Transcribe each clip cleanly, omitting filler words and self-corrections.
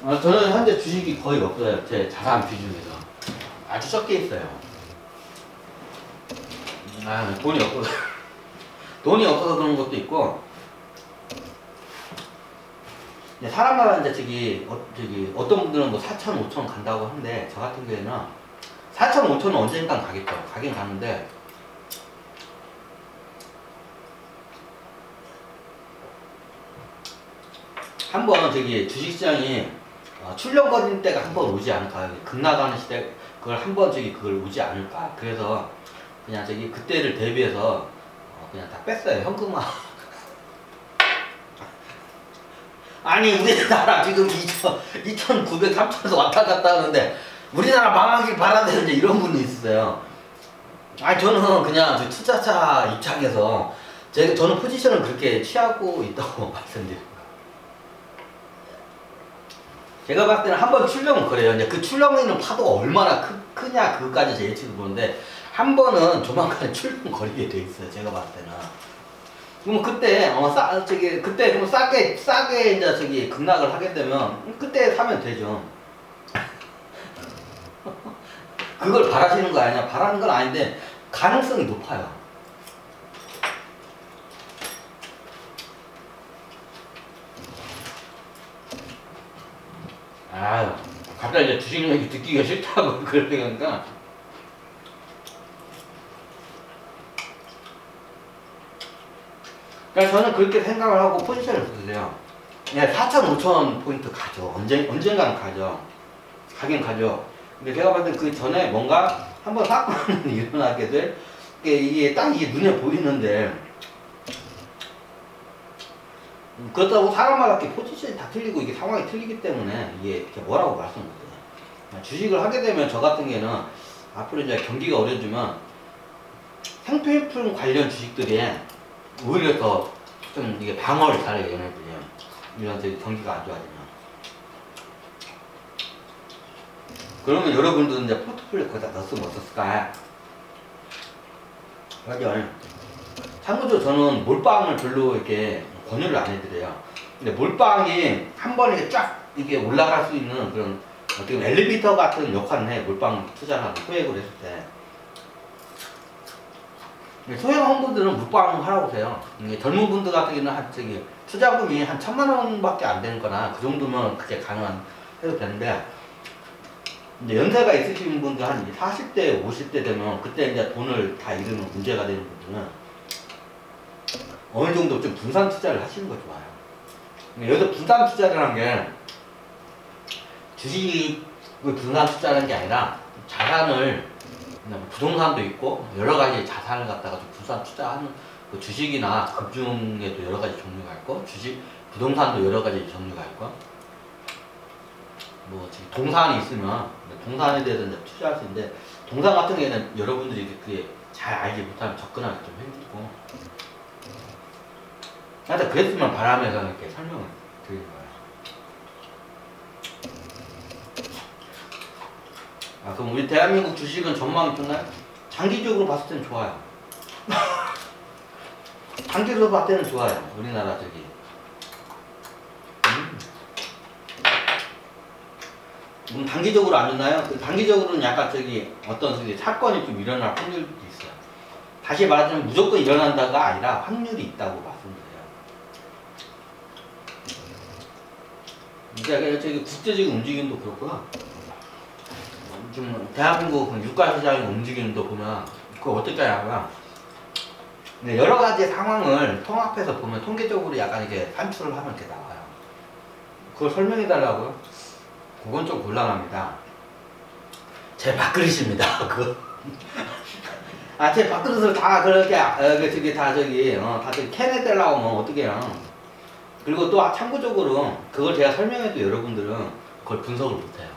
저는 현재 주식이 거의 없어요. 제 자산 비중에서 아주 적게 있어요. 돈이 없어서 돈이 없어서 그런 것도 있고, 사람마다 이제 어떤 분들은 뭐 4천, 5천 간다고 하는데, 저 같은 경우에는 4천, 5천은 언젠간 가겠죠. 가긴 가는데, 한번 주식시장이 출렁거리는 때가 한번 오지 않을까. 급락하는 시대, 그걸 한번 그걸 오지 않을까. 그래서 그냥 그때를 대비해서 그냥 다 뺐어요. 현금화. 아니, 우리나라 지금 2,900, 3,000에서 왔다 갔다 하는데, 우리나라 망하길 바라는데 이런 분이 있어요. 저는 그냥 투자자 입장에서 저는 포지션을 그렇게 취하고 있다고 말씀드립니다. 제가 봤을 때는 한번 출렁은 그래요. 이제 그 출렁이는 파도가 얼마나 크냐, 그것까지 제 예측을 보는데, 한 번은 조만간 출렁거리게 돼 있어요. 제가 봤을 때는. 그럼 그때, 그때 그럼 싸게 이제 급락을 하게 되면, 그때 사면 되죠. 그걸 바라시는 거 아니냐? 바라는 건 아닌데, 가능성이 높아요. 갑자기 이제 주식 얘기 듣기가 싫다고 그렇게 하니까. 그러니까 저는 그렇게 생각을 하고 포지션을 쓰세요. 4천, 5천 포인트 가죠. 언젠가는 가죠. 가긴 가죠. 근데 제가 봤을 때 그 전에 뭔가 한번 사건이 일어나게 될, 이게 딱 눈에 보이는데, 그렇다고 사람마다 이렇게 포지션이 다 틀리고 이게 상황이 틀리기 때문에 이게 뭐라고 말씀 못해요. 주식을 하게 되면 저 같은 경우는 앞으로 이제 경기가 어려지면 생필품 관련 주식들이 오히려 더 좀 이게 방어를 잘해요, 얘네들이. 이런 경기가 안 좋아지면. 그러면 여러분들은 이제 포트폴리오 거기다 넣었으면 어떻을까? 맞죠? 참고적으로 저는 몰빵을 별로 이렇게 권유를 안 해드려요. 근데 몰빵이 한 번에 쫙 올라갈 수 있는 그런 어떻게 보면 엘리베이터 같은 역할을 해. 몰빵 투자를 하고 소액을 했을 때. 소액 분들은 몰빵 하라고 해요. 젊은 분들 같은 경우는 투자금이 한 1,000만 원밖에 안 되는 거나 그 정도면 그게 해도 되는데, 이제 연세가 있으신 분들 한 40대, 50대 되면 그때 이제 돈을 다 잃으면 문제가 되는 분들은 어느 정도 좀 분산 투자를 하시는 거 좋아요. 여기서 분산 투자라는 게 주식을 분산 투자라는 게 아니라 자산을, 부동산도 있고 여러 가지 자산을 갖다가 좀 분산 투자하는, 그 주식이나 금융에도 여러 가지 종류가 있고, 부동산도 여러 가지 종류가 있고, 동산이 있으면 동산에 대해서 이제 투자할 수 있는데, 동산 같은 경우에는 여러분들이 그게 잘 알지 못하면 접근하기 좀 힘들고, 하여튼 그랬으면 바람에서 이렇게 설명을 드리는 거예요. 그럼 우리 대한민국 주식은 전망이 좋나요? 장기적으로 봤을 때는 좋아요. 장기적으로 봤을 때는 좋아요. 우리나라 단기적으로 안 좋나요? 단기적으로는 약간 어떤 사건이 좀 일어날 확률도 있어요. 다시 말하자면 무조건 일어난다가 아니라 확률이 있다고 말씀드려요. 이제 국제적인 움직임도 그렇고요. 좀 대한민국 유가시장의 움직임도 보면 그거 어떻게 하냐고요? 여러 가지 상황을 통합해서 보면 통계적으로 약간 이렇게 산출을 하면 이렇게 나와요. 그걸 설명해 달라고요? 그건 좀 곤란합니다. 제 밥그릇입니다. 그거. 제 밥그릇을 다 그렇게 다들 캐내달라고 하면 어떡해요. 그리고 또 참고적으로 그걸 제가 설명해도 여러분들은 그걸 분석을 못해요.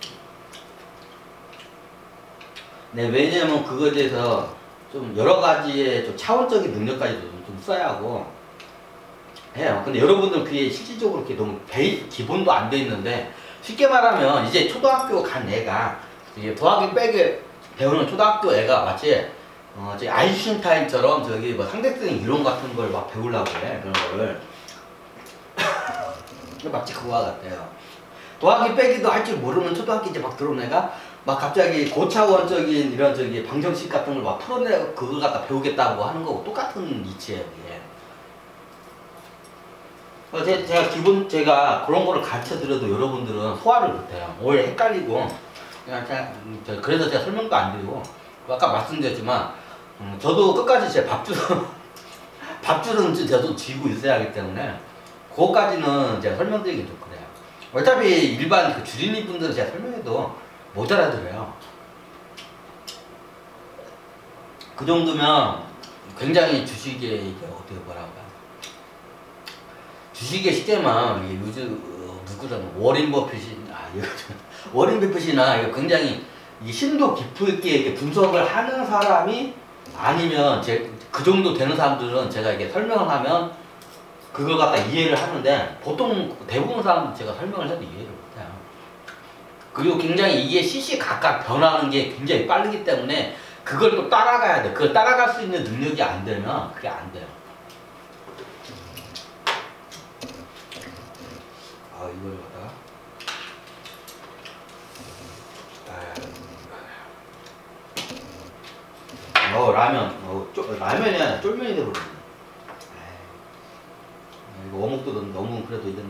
왜냐면 그거에 대해서 좀 여러 가지의 좀 차원적인 능력까지도 좀 써야 하고 해요. 근데 여러분들은 그게 실질적으로 이렇게 너무 기본도 안 돼 있는데, 쉽게 말하면 이제 초등학교 간 애가 더하기 빼기 배우는 초등학교 애가 마치 아인슈타인처럼 상대성 이론 같은 걸 막 배우려고 해. 그런 거를 마치 그와 같아요. 더하기 빼기도 할 줄 모르는 초등학교 이제 막 들어온 애가 막 갑자기 고차원적인 이런 저기 방정식 같은 걸 막 풀어내고 그걸 갖다 배우겠다고 하는 거고 똑같은 이치예요, 이게. 제가 그런 거를 가르쳐 드려도 여러분들은 소화를 못해요. 오히려 헷갈리고. 그래서 제가 설명도 안 드리고. 아까 말씀드렸지만, 저도 끝까지 제 밥줄은 저도 쥐고 있어야 하기 때문에, 그거까지는 제가 설명드리기 좀 그래요. 어차피 일반 그 주린이 분들은 제가 설명해도 못 알아들어요. 그 정도면 굉장히 주식에 이게 어떻게 뭐라고 해요. 주식의 시대만 요즘 누구든 워린 버핏이나 이거 굉장히 이 심도 깊게 분석을 하는 사람이 아니면 그 정도 되는 사람들은 제가 이게 설명을 하면 그걸 갖다 이해를 하는데 보통 대부분 사람들 제가 설명을 해도 이해를 못해요. 그리고 굉장히 이게 시시각각 변하는 게 굉장히 빠르기 때문에 그걸 또 따라가야 돼. 그걸 따라갈 수 있는 능력이 안 되면 그게 안 돼요. 이걸 갖다가 라면 라면이 아니라 쫄면이 되버렸네. 이거 어묵도 너무 그래도 이겼네.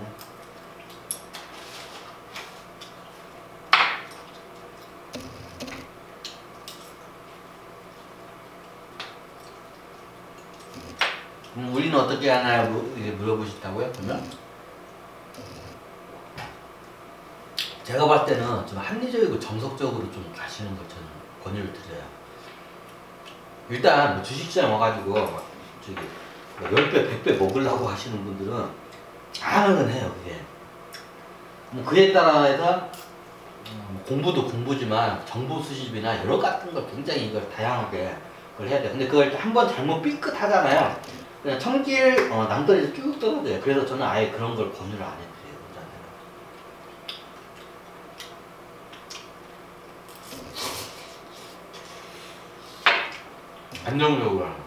우리는 어떻게 하나요? 물어보셨다고요? 그러면 제가 봤을 때는 좀 합리적이고 정석적으로 좀 가시는 걸 저는 권유를 드려요. 일단 주식시장 와가지고 저기 10배, 100배 먹으려고 하시는 분들은 가능은 해요, 그게. 그에 따라서 공부도 공부지만 정보 수집이나 여러 같은 걸 굉장히 이걸 다양하게 그걸 해야 돼. 근데 그걸 한번 잘못 삐끗하잖아요. 그냥 청길 낭떠러지에서 쭉 떨어져요. 그래서 저는 아예 그런 걸 권유를 안 해드려요. 안정적으로 하는 거.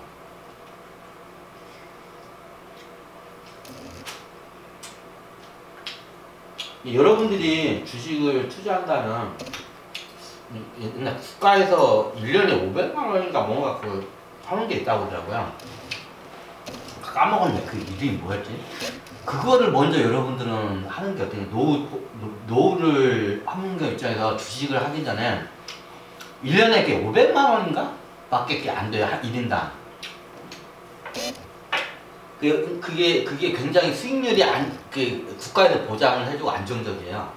여러분들이 주식을 투자한다면 옛날 국가에서 1년에 500만 원인가 뭔가 그 하는 게 있다고 하더라고요. 까먹었네. 그 이름이 뭐였지? 그거를 먼저 여러분들은 하는 게 어떻게 노후를 하는 게 입장에서 주식을 하기 전에 1년에 500만 원인가? 밖에 안 돼요. 1인당. 그게 굉장히 수익률이 국가에서 보장을 해주고 안정적이에요.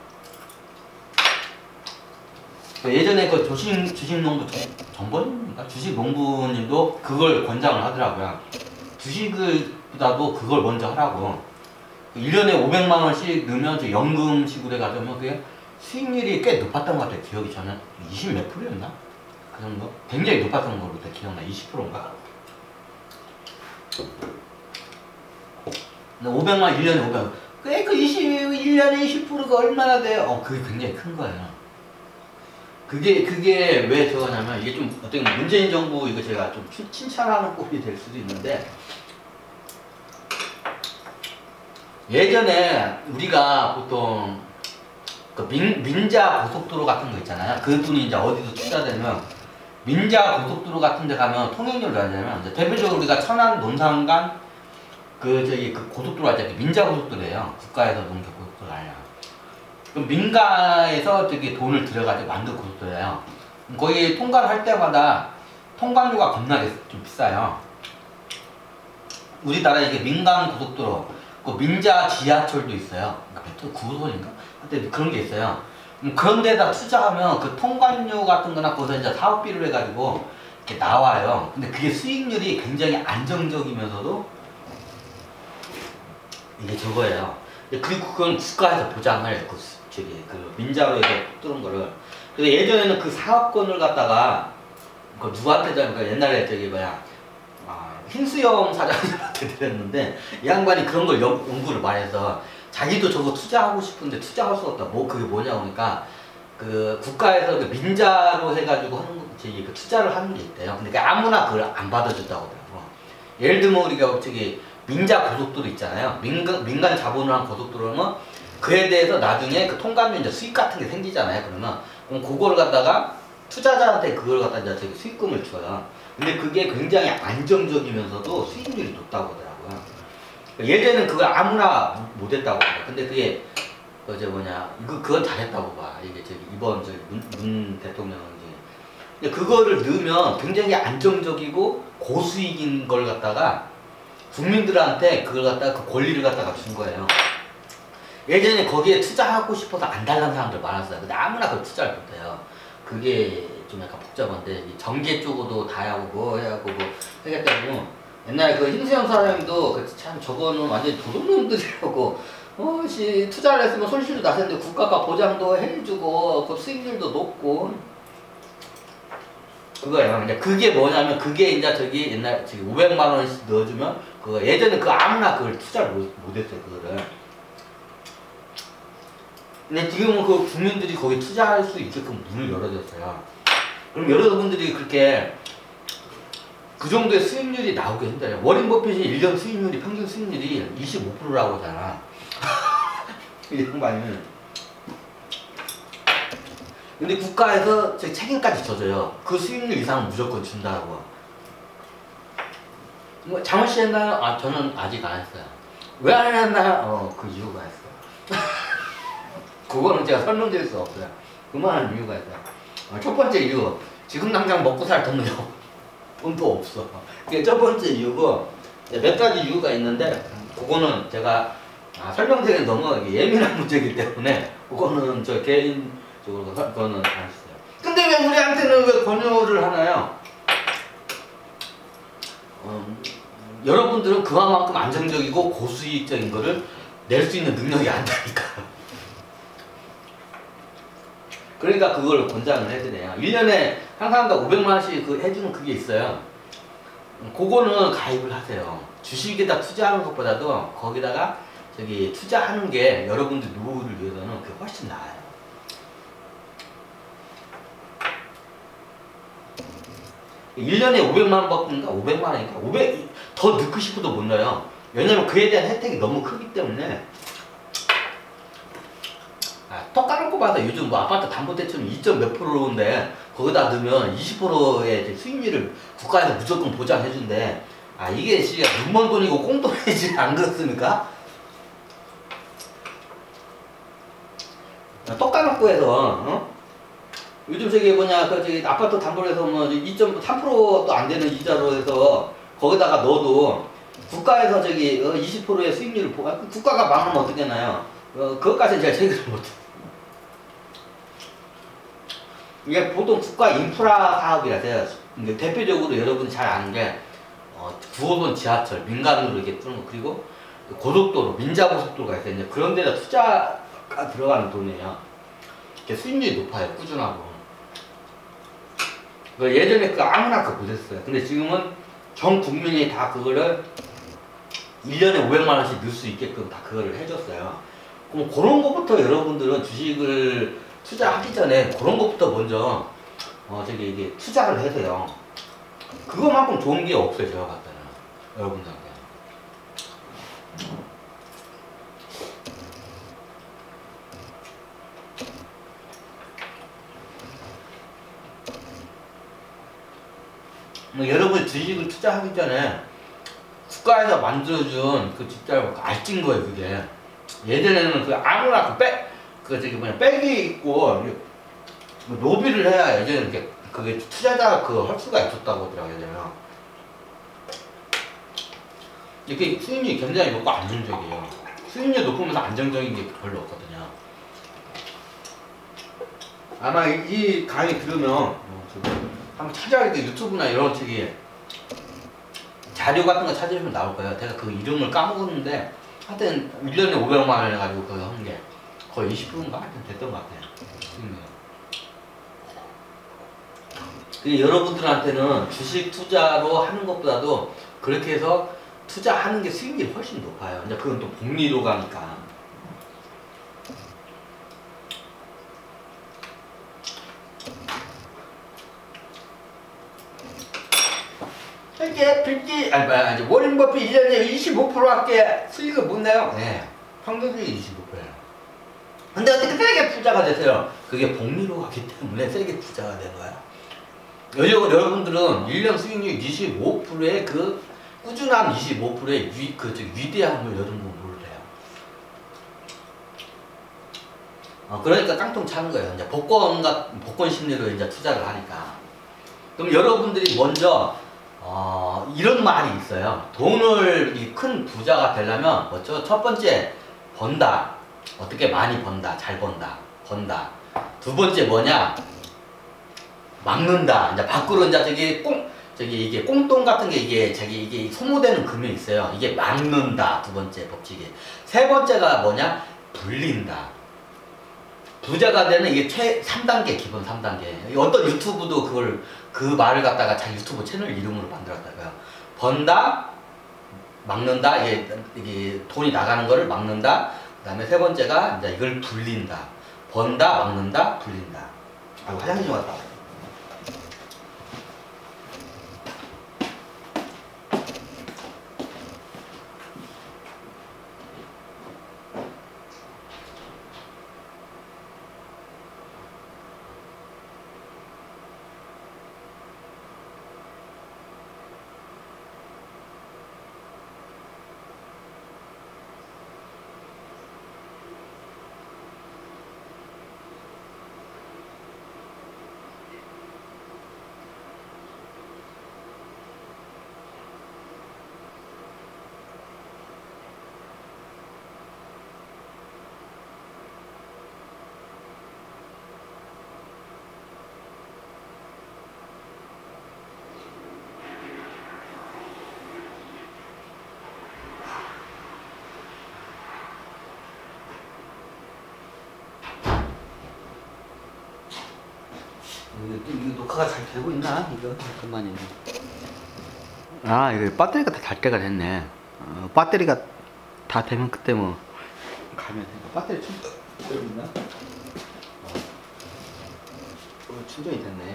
예전에 그 주식농부 정번인가? 주식농부님도 그걸 권장을 하더라고요. 주식보다도 그걸 먼저 하라고. 1년에 500만 원씩 넣으면 연금식으로 해가지고 그게 수익률이 꽤 높았던 것 같아요. 기억이 저는 20 몇 프로였나? 그 정도? 굉장히 높았던 걸로 기억나. 20%인가? 500만 1년에 500만. 그 1년에 20%가 얼마나 돼요? 그게 굉장히 큰 거예요. 그게 왜 저거냐면 이게 좀 어떻게 보면 문재인 정부 이거 제가 좀 칭찬하는 꼴이 될 수도 있는데 예전에 우리가 보통 그 민자 고속도로 같은 거 있잖아요. 그 돈이 이제 어디서 투자되면 민자 고속도로 같은 데 가면 통행료를 내냐면 이제 대표적으로 우리가 천안 논산간 그 고속도로 할 때 민자 고속도로예요. 국가에서 놓은 고속도로 아니야. 그럼 민가에서 저기 돈을 들여가지고 만든 고속도로예요. 거기 통과를 할 때마다 통관료가 겁나게 좀 비싸요. 우리나라 이게 민간 고속도로, 그 민자 지하철도 있어요. 그러니까 9호선인가? 하여튼 그런 게 있어요. 그런 데다 투자하면 그 통관료 같은 거나 거기서 이제 사업비를 해가지고 이렇게 나와요. 근데 그게 수익률이 굉장히 안정적이면서도 이게 저거예요. 그리고 그건 국가에서 보장을 그 민자로 해서 뚫은 거를. 그래서 예전에는 그 사업권을 갖다가 그 누구한테 그러니까 옛날에 흰수염 사장님한테 드렸는데 이 양반이 그런 걸 연구를 많이 해서 자기도 저거 투자하고 싶은데 투자할 수 없다. 그게 뭐냐고 하니까 그 국가에서 그 민자로 해가지고 하는 그 투자를 하는 게 있대요. 근데 아무나 그걸 안 받아준다고 하더라고. 예를 들면 우리가 민자 고속도로 있잖아요. 민간 자본을 한 고속도로는 그에 대해서 나중에 그 통감이 이제 수익 같은 게 생기잖아요. 그럼 그걸 갖다가 투자자한테 그걸 갖다 이제 저기 수익금을 줘요. 근데 그게 굉장히 안정적이면서도 수익률이 높다고 하더라고요. 예전에는 그걸 아무나 못했다고 해요. 근데 그게 그건 잘했다고 봐. 이게 저기 이번 저기 문 대통령이. 근데 그거를 넣으면 굉장히 안정적이고 고수익인 걸 갖다가 국민들한테 그걸 갖다가 그 권리를 갖다가 준 거예요. 예전에 거기에 투자하고 싶어서 안 달라는 사람들 많았어요. 근데 아무나 그걸 투자를 못해요. 그게 좀 약간 복잡한데, 이 정계 쪽으로도 다 하고 뭐 해하고 뭐 하겠다고. 옛날에 그 힘수영 사장님도 참 저거는 완전히 도둑놈들이라고, 투자를 했으면 손실도 났는데 국가가 보장도 해주고 그 수익률도 높고 그거예요. 근데 그게 뭐냐면, 그게 이제 저기 옛날 저기 500만 원씩 넣어주면 그거 예전에 그 아무나 그걸 투자를 못했어요. 그거를. 근데 지금은 그 국민들이 거기 투자할 수 있게끔 문을 열어줬어요. 그럼 여러분들이 그렇게 그 정도의 수익률이 나오기 힘들어요. 워렌 버핏이 1년 수익률이, 평균 수익률이 25%라고 하잖아. 이 양반이. 근데 국가에서 제 책임까지 져줘요. 그 수익률 이상은 무조건 준다고. 뭐 장훈씨 했나요? 아, 저는 아직 안 했어요. 왜 안 했나요? 그 이유가 있어요. 그거는 제가 설명드릴 수 없어요. 그만한 이유가 있어요. 첫 번째 이유, 지금 당장 먹고 살 돈도 없어. 그게 첫 번째 이유고, 몇 가지 이유가 있는데 그거는 제가 설명드리기 너무 예민한 문제이기 때문에 그거는 저 개인적으로 그거는 안 했어요. 근데 왜 우리한테는 왜 권유를 하나요? 여러분들은 그만큼 안정적이고 고수익적인 거를 낼 수 있는 능력이 안 되니까. 그러니까 그걸 권장을 해드려요. 1년에 한 사람당 500만 원씩 해주는 그게 있어요. 그거는 가입을 하세요. 주식에다 투자하는 것보다도 거기다가 저기 투자하는 게 여러분들 노후를 위해서는 그게 훨씬 나아요. 일년에 500만 원 받는가? 500만 원인가? 500더 넣고 싶어도 못 넣어요. 왜냐면 그에 대한 혜택이 너무 크기 때문에. 턱 까놓고 봐서 요즘 뭐 아파트 담보대출은 2점 몇 %인데 거기다 넣으면 20%의 수익률을 국가에서 무조건 보장해준대. 이게 진짜 눈먼 돈이고 꽁돈이지, 안 그렇습니까? 턱 까놓고 해서 요즘 저기 저기 아파트 담보를 해서 뭐 2.3%도 안 되는 이자로 해서 거기다가 넣어도 국가에서 저기 20%의 수익률을 국가가 망하면 어떻게 나요? 그것까지는 제가 체크를 못해요. 이게 보통 국가 인프라 사업이라서 대표적으로 여러분이 잘 아는 게 9호선 지하철 민간으로 이렇게 뜨는 거, 그리고 고속도로 민자고속도로가 있어요. 이제 그런 데다 투자가 들어가는 돈이에요. 수익률이 높아요. 꾸준하고. 예전에 아무나 못했어요. 근데 지금은 전 국민이 다 그거를 1년에 500만 원씩 넣을 수 있게끔 다 그거를 해줬어요. 그럼 그런 것부터 여러분들은 주식을 투자하기 전에 그런 것부터 먼저 이게 투자를 해서요. 그거만큼 좋은 게 없어요. 제가 봤을 때는 여러분들한테. 여러분이 주식을 투자하기 전에 국가에서 만들어준 그 진짜 알찐 거예요. 그게 예전에는 아무나 백이 있고 노비를 해야 예전에 그게 투자자 할 수가 있었다고 하더라고요. 이게 수익률이 굉장히 높고 안정적이에요. 수익률 높으면서 안정적인 게 별로 없거든요. 아마 이 강의 들으면 한번 찾아야 돼. 유튜브나 이런 책이 자료 같은 거 찾으시면 나올 거예요. 제가 그 이름을 까먹었는데 하여튼 1년에 500만 원 해가지고 그거 한 게 거의 20%인가 하여튼 됐던 것 같아요. 여러분들한테는 주식 투자로 하는 것보다도 그렇게 해서 투자하는 게 수익률이 훨씬 높아요. 이제 그건 또 복리로 가니까. 워렌 버핏 1년에 25%밖에 수익을 못 내요. 네. 평균 수익이 25%예요. 근데 어떻게 세게 부자가 되세요? 그게 복리로 하기 때문에 세게 부자가 된 거야. 여러분들은 1년 수익률 25%의 그 꾸준한 25%의 위대함을 여러분 모르래요. 그러니까 깡통 차는 거예요. 이제 복권 심리로 이제 투자를 하니까. 그럼 여러분들이 먼저 이런 말이 있어요. 돈을 큰 부자가 되려면 뭐죠? 첫 번째 번다. 어떻게 많이 번다. 잘 번다. 두 번째 뭐냐? 막는다. 이제 밖으로 이제 이게 꽁돈 같은 게 이게 소모되는 금이 있어요. 이게 막는다. 두 번째 법칙이. 세 번째가 뭐냐? 불린다. 부자가 되는 이게 3단계, 기본 3단계. 어떤 유튜브도 그 말을 갖다가 자기 유튜브 채널 이름으로 만들었다고요. 번다, 막는다, 이게 돈이 나가는 거를 막는다. 그 다음에 세 번째가 이제 이걸 불린다. 번다, 막는다, 불린다. 화장실 좀 왔다. 이거 녹화가 잘 되고 있나? 이거 잠깐만요. 이거 배터리가 다 달 때가 됐네. 배터리가 다 되면 그때 뭐 가면 되니까. 배터리 충전이 있나? 충전이 됐네.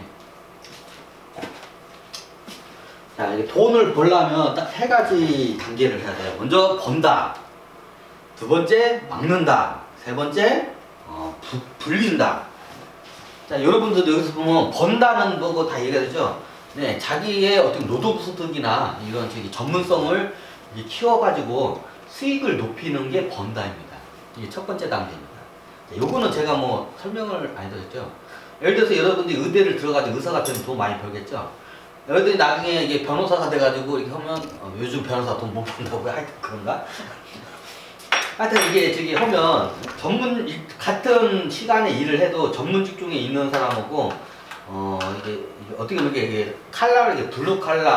자, 이게 돈을 벌려면 딱 3가지 단계를 해야 돼요. 먼저 번다. 두 번째 막는다. 세 번째 불린다. 자, 여러분들도 여기서 보면 번다는 거고 다 얘기하죠. 네, 자기의 어떤 노동소득이나 이런 전문성을 키워가지고 수익을 높이는 게 번다입니다. 이게 첫 번째 단계입니다. 자, 요거는 제가 뭐 설명을 많이 드렸죠. 예를 들어서 여러분들이 의대를 들어가지고 의사가 되면 돈 많이 벌겠죠. 여러분들이 나중에 이게 변호사가 돼가지고 이렇게 하면 요즘 변호사 돈 못 번다고요? 하여튼 그런가? 하여튼 이게 하면 같은 시간에 일을 해도 전문 직종에 있는 사람하고 이게 어떻게 보면 이게 칼라, 이게 블루 칼라